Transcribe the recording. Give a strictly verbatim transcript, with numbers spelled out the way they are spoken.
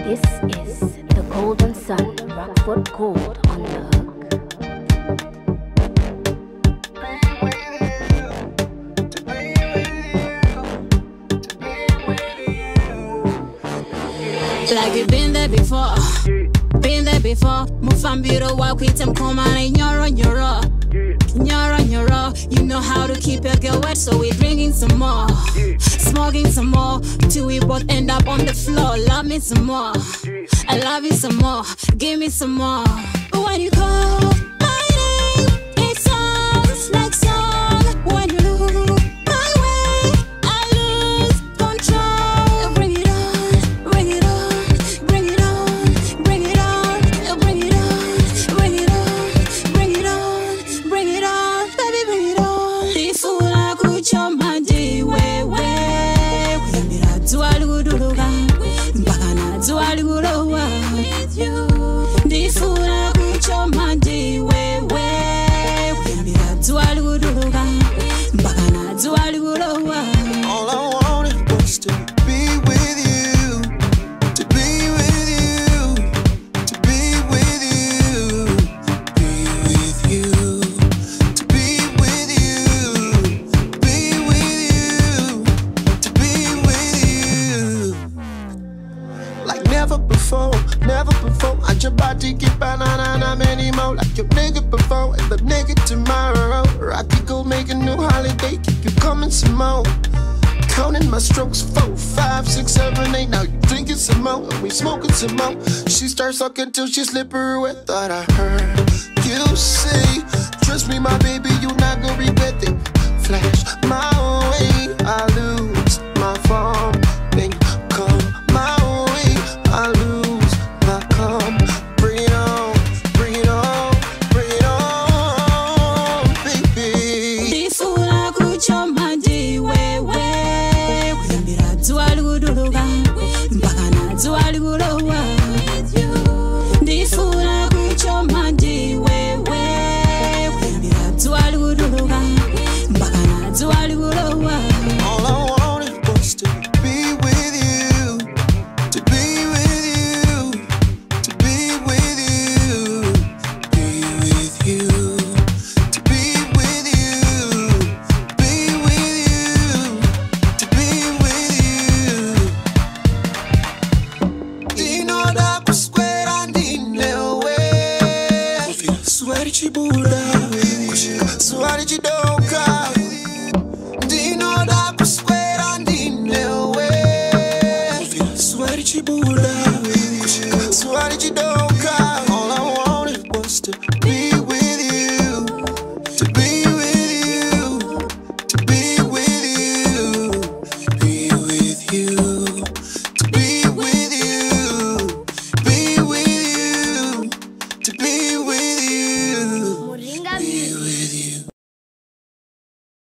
This is the Golden Sun, Rockford Gold on the hook. Like you've been there before, been there before. Move and beautiful, walk with them, come on, and you're on your raw. You're on your raw. You know how to keep your girl wet, so we're drinking some more, smoking some more, till we both end up on the floor. Love me some more, I love you some more, give me some more. But when you call my name, it sounds like song. When you look my way, I lose control. Bring it on, bring it on, bring it on, bring it on, bring it on, bring it on, bring it on, bring it on, baby, bring it on. Ifuna kuchoma ndiwewe, kuyambira dzuwa likuduluka mpaka na dzuwa likulowa. Ndifuna kuchoma ndiwewe, kuyambira dzuwa likuduluka mpaka na dzuwa likulowa. All I wanted was to be with you, to be with you, to be with you, be with you, to be with you, be with you, to be with you. Like never before, never before. I your body get banana anymore. Like your nigga before and the nigga tomorrow. Rocky go make a new holiday, keep you coming some more. Counting my strokes, four, five, six, seven, eight. Now you drinking some more, and we smoking some more. She starts sucking till she slippery wet. Thought I heard you say, trust me, my baby, you not gonna regret it. Flash my way, I lose my form. Then you come my way, I lose my calm. Bring it on, bring it on, bring it on, baby. Ndifuna kuchoma ndiwewe, kuyambira dzuwa likuduluka mpaka na dzuwa likulowa. Ndifuna kuchoma ndiwewe, kuyambira dzuwa likuduluka mpaka na dzuwa likulowa. All I wanted was to be with you, to be with you, to be with you, be with you, to be with you, be with you, to be with you. Dino da kusquera dinewe, suari chibuda, suari chidoka. Dino da kusquera dinewe, suari chibuda, suari chidoka. All I wanted was to be